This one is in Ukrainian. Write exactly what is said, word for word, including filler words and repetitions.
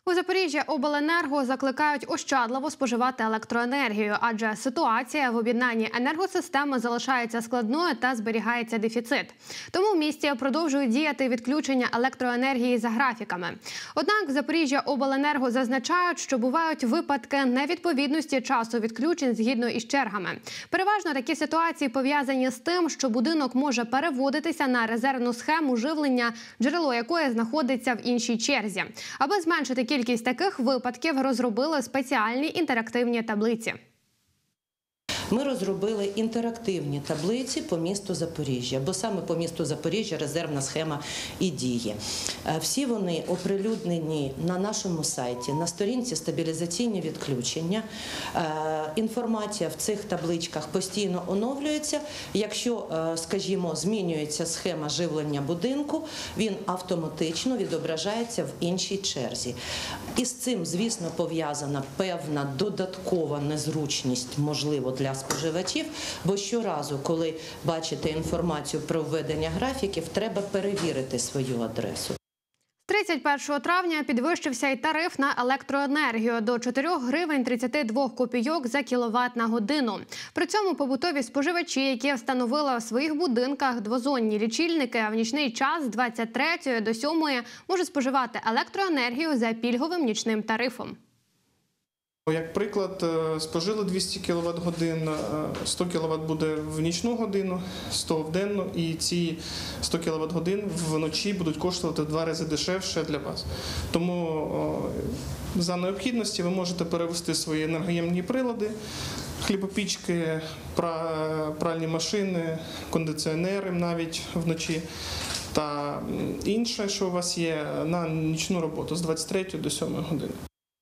У Запоріжжя обленерго закликають ощадливо споживати електроенергію, адже ситуація в об'єднанні енергосистеми залишається складною та зберігається дефіцит. Тому в місті продовжують діяти відключення електроенергії за графіками. Однак в Запоріжжя обленерго зазначають, що бувають випадки невідповідності часу відключень згідно із чергами. Переважно такі ситуації пов'язані з тим, що будинок може переводитися на резервну схему живлення, джерело якої знаходиться в іншій черзі. Аби зменшити кількість таких випадків, розробили спеціальні інтерактивні таблиці. Ми розробили інтерактивні таблиці по місту Запоріжжя, бо саме по місту Запоріжжя резервна схема і діє. Всі вони оприлюднені на нашому сайті, на сторінці «Стабілізаційні відключення». Інформація в цих табличках постійно оновлюється. Якщо, скажімо, змінюється схема живлення будинку, він автоматично відображається в іншій черзі. І з цим, звісно, пов'язана певна додаткова незручність, можливо, для споживачів, бо щоразу, коли бачите інформацію про введення графіків, треба перевірити свою адресу. тридцять першого травня підвищився і тариф на електроенергію до чотирьох гривень тридцяти двох копійок за кіловат на годину. При цьому побутові споживачі, які встановили в своїх будинках двозонні лічильники, в нічний час з двадцять третьої до сьомої можуть споживати електроенергію за пільговим нічним тарифом. Як приклад, спожили двісті кіловат годин, сто кіловат буде в нічну годину, сто в денну, і ці сто кіловат годин вночі будуть коштувати в два рази дешевше для вас. Тому за необхідності ви можете перевести свої енергоємні прилади, хлібопічки, пральні машини, кондиціонери навіть вночі та інше, що у вас є, на нічну роботу з двадцять третьої до сьомої години.